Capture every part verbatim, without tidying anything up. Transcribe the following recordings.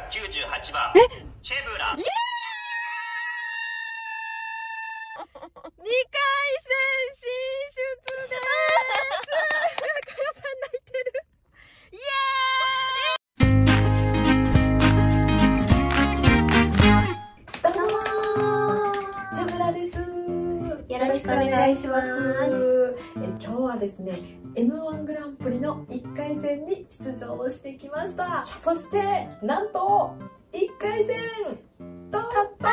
きゅうじゅうはちばんチェブラ。 にかい戦進出です。かよさん泣いてる。イエーイ。 どうもー、チャブラです。 よろしくお願いします。 え今日はですね、エムワン グランプリのいっかい戦に出場してきました。そしてなんといっかい戦突破しま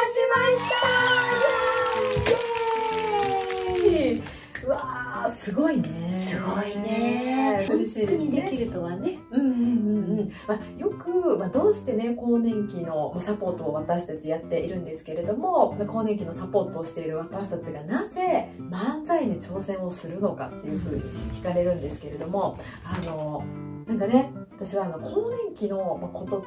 した。イエーイ。うわー、すごいね。 すごいね。 嬉しいですね。 本当にできるとはね。 うんうんうんうん。まあ、よく、まあ、どうしてね更年期のサポートを私たちやっているんですけれども、更年期のサポートをしている私たちがなぜ漫才に挑戦をするのかっていうふうに聞かれるんですけれども、あのなんかね、私はあの更年期のことって、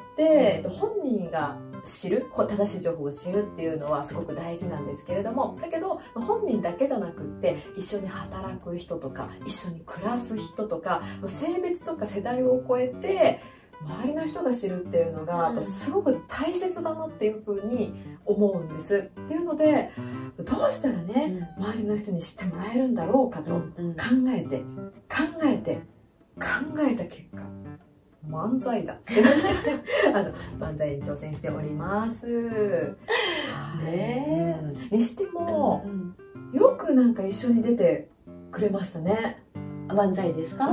本人が知る、正しい情報を知るっていうのはすごく大事なんですけれども、だけど本人だけじゃなくって一緒に働く人とか一緒に暮らす人とか性別とか世代を超えて周りの人が知るっていうのがすごく大切だなっていうふうに思うんです。っていうので、どうしたらね、周りの人に知ってもらえるんだろうかと考えて考えて考えた結果、漫才だってあの漫才に挑戦しております。ねえ。にしても、よくなんか一緒に出てくれましたね。 漫才ですか？ うん。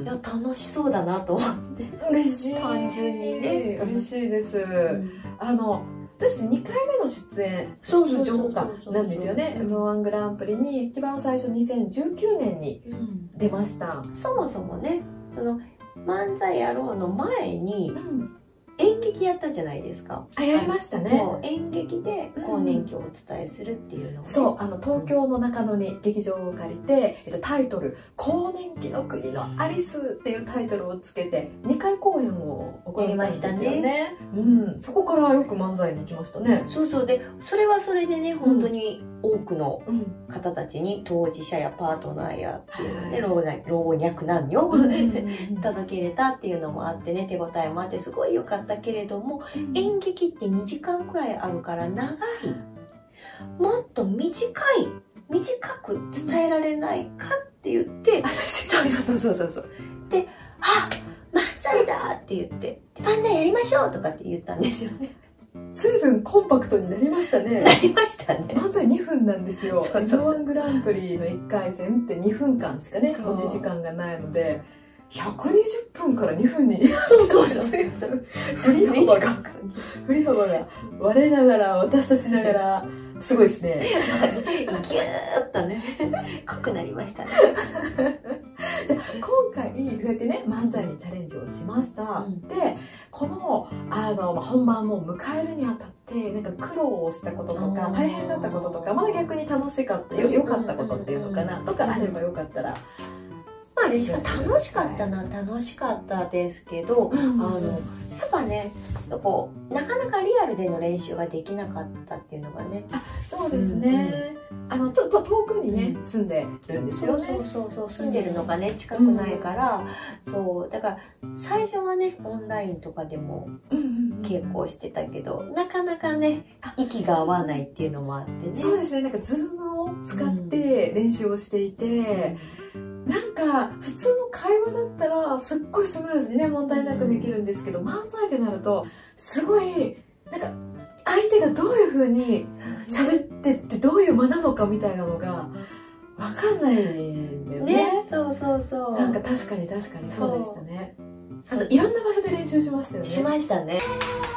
いや、楽しそうだなと思って。 嬉しい。 単純にね。 嬉しいです。あの私にかいめの出演出場かなんですよね。エムワン グランプリに一番最初にせんじゅうきゅうねんに出ました。 そもそもね、その漫才やろうの前に演劇やったじゃないですか。 あ、やりましたね。 そう、演劇で更年期をお伝えするっていうのを、ね、 そう、あの東京の中野に劇場を借りて、えっと、タイトル「更年期の国のアリス」っていうタイトルをつけてにかい公演を行いましたね。うん、そこからよく漫才に行きましたね。 そうそう。でそれはそれでね、本当に多くの方たちに当事者やパートナーやっていうので、老若老若男女届けれたっていうのもあってね、手応えもあってすごい良かったけれども、演劇ってにじかんくらいあるから長い、もっと短い短く伝えられないかって言って、そうそうそうそうそうで、あ、漫才だって言って漫才やりましょうとかって言ったんですよね。 随分コンパクトになりましたね。 なりましたね。 まずはにふんなんですよ。エムワン グランプリのいっかい戦ってにふんかんしかね持ち時間がないので、ひゃくにじゅっぷんからにふんにそうそうそう振り幅が振り幅が割れながら私たちながらすごいですね。 ギューッとね濃くなりましたね。 じゃあ今回そうやってね漫才にチャレンジをしました。うん、でこのあの、まあ、本番を迎えるにあたってなんか苦労をしたこととか大変だったこととか、まだ逆に楽しかったよよかったことっていうのかなとかあればよかったら。 まあ練習楽しかったな、楽しかったですけど、あのやっぱね、こうなかなかリアルでの練習ができなかったっていうのがね。 あ、そうですね。あのちょっと遠くにね住んでるんですよね。 そうそうそう、住んでるのがね近くないから、そうだから最初はねオンラインとかでも稽古してたけど、なかなかね息が合わないっていうのもあってね。 そうですね。なんかズームを使って練習をしていて。なんか普通の会話だったらすっごいスムーズにね問題なくできるんですけど、漫才ってなるとすごいなんか相手がどういう風に喋ってってどういう間なのかみたいなのが分かんないんだよね。 ね、そうそうそう。 なんか確かに確かにそうでしたね。あといろんな場所で練習しましたよね。 しましたね。よろし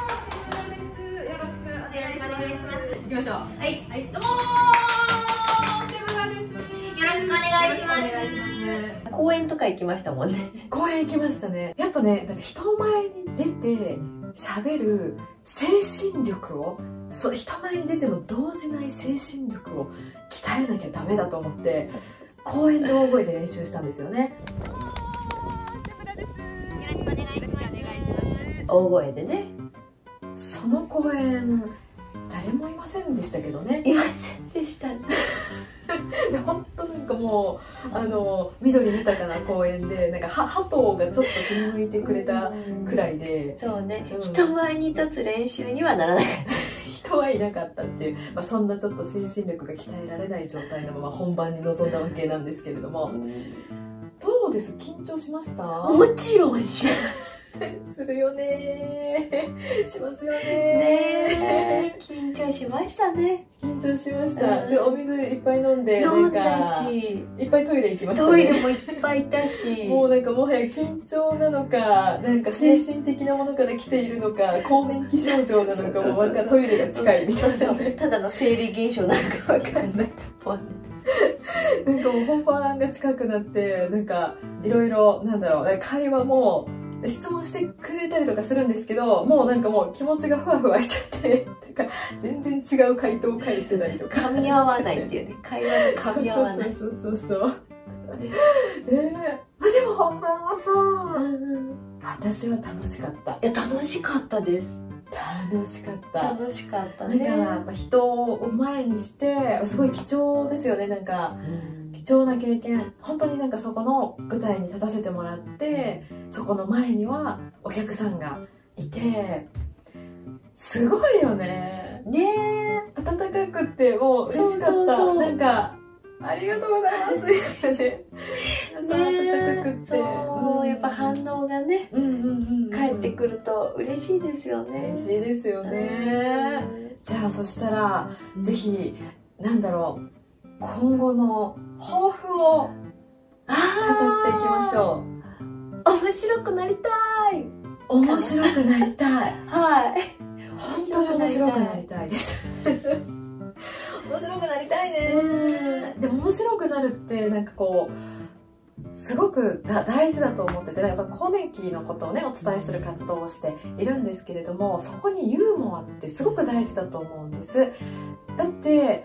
くよろしくお願いします。行きましょう。はいはい、どうもー、手村です。よろしくお願いします。 公園とか行きましたもんね。 公園行きましたね。やっぱね、なんか人前に出て喋る精神力を、そう人前に出ても動じない精神力を鍛えなきゃダメだと思って公園で大声で練習したんですよね。 大声でね。 その公園誰もいませんでしたけどね。 いませんでしたね。 本当のなんかもうあの緑豊かな公園でなんかは鳩がちょっと振り向いてくれたくらいで、 そうね、 うん、 人前に立つ練習にはならなかった人はいなかったっていう、まあ、そんなちょっと精神力が鍛えられない状態のまま本番に臨んだわけなんですけれども、どうです？緊張しました？ もちろんしますするよねしますよねね緊張しましたね。 緊張しました、 うん、 それお水いっぱい飲んで飲んだしいっぱいトイレ行きましたね。 トイレもいっぱいいたしもうなんかもはや緊張なのかなんか精神的なものから来ているのか更年期症状なのかもなんかトイレが近いみたいな、ね、 ただの生理現象なんかわかんないなんかもう本番が近くなってなんかいろいろなんだろう会話も質問してくれたりとかするんですけど、もうなんかもう気持ちがふわふわしちゃってなんか全然違う回答を返してたりとか噛み合わないっていうね、会話が噛み合わない。 そうそうそうそうえー、でも本番はさ、うんうん、私は楽しかった。 いや楽しかったです。 楽しかった。 楽しかったね。 なんかやっぱ人を前にしてすごい貴重ですよね。なんか、うん、貴重な経験。本当になんかそこの舞台に立たせてもらって、そこの前にはお客さんがいて、すごいよね。ねえ、温かくってもう嬉しかった。そうそうそう、なんかありがとうございますよね。温かくって、 そう、やっぱ反応がね、うんうんうん、返ってくると嬉しいですよね。 嬉しいですよね。じゃあそしたら、うん、ぜひなんだろう、今後の抱負を語っていきましょう。面白くなりたい。 面白くなりたい。 はい。 本当に面白くなりたいです。面白くなりたいね。でも面白くなるってなんかこうすごくだ大事だと思ってて、やっぱ更年期のことをねお伝えする活動をしているんですけれども、そこにユーモアってすごく大事だと思うんです。だって、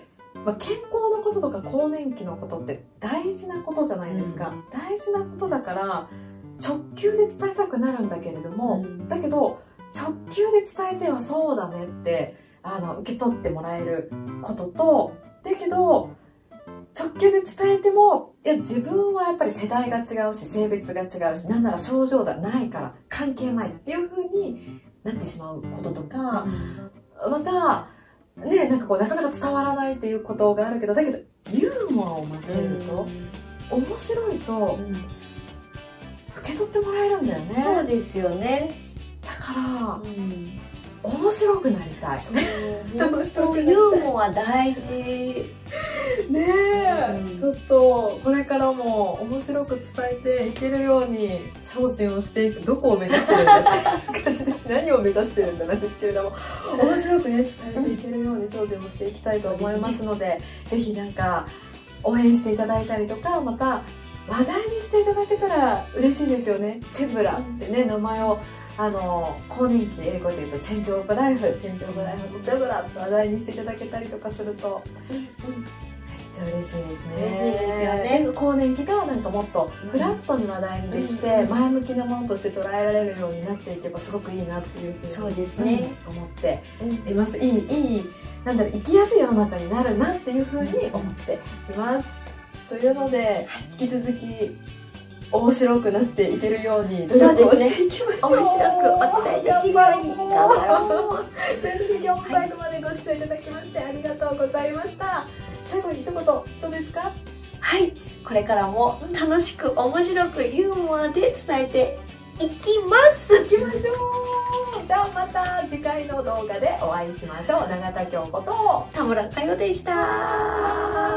まあ、健康のこととか更年期のことって大事なことじゃないですか、うん、大事なことだから直球で伝えたくなるんだけれども、うん、だけど直球で伝えてはそうだねってあの受け取ってもらえることと、だけど直球で伝えてもいや自分はやっぱり世代が違うし性別が違うし、なんなら症状がないから関係ないっていう風になってしまうこととか、うん、またね、なんかこうなかなか伝わらないっていうことがあるけど、だけどユーモアを交えると、うん、面白いと、うん、受け取ってもらえるんだよね。 そうですよね。 だから、うん、面白くなりたい。 そうユーモア大事ねえ、うん、ちょっとこれからも面白く伝えていけるように精進をしていく。どこを目指してるんだっていう感じです。何を目指してるんだなんですけれども、面白くね伝えていけるように精進をしていきたいと思いますので、でね、ぜひなんか応援していただいたりとか、また話題にしていただけたら嬉しいですよね。チェブラってね、名前をあの更年期英語で言うとチェンジオブライフ、チェンジオブライフのチェブラって話題にしていただけたりとかすると、うんうん、めっちゃ嬉しいですね。 嬉しいですよね。 更年期がなんかもっとフラットに話題にできて、前向きなものとして捉えられるようになっていけばすごくいいなっていうふうにそうですね、 うん、思っています。いいいいなんだろう、生きやすい世の中になるなっていうふうに思っています。というので引き続き面白くなっていけるように努力をしていきましょう。 面白くお伝えできるように頑張ろう。 ということで今日も最後までご視聴いただきましてありがとうございました。最後に一言どうですか？ はい、これからも楽しく面白くユーモアで伝えていきます。 いきましょう。じゃあまた次回の動画でお会いしましょう。永田京子と田村佳代でした。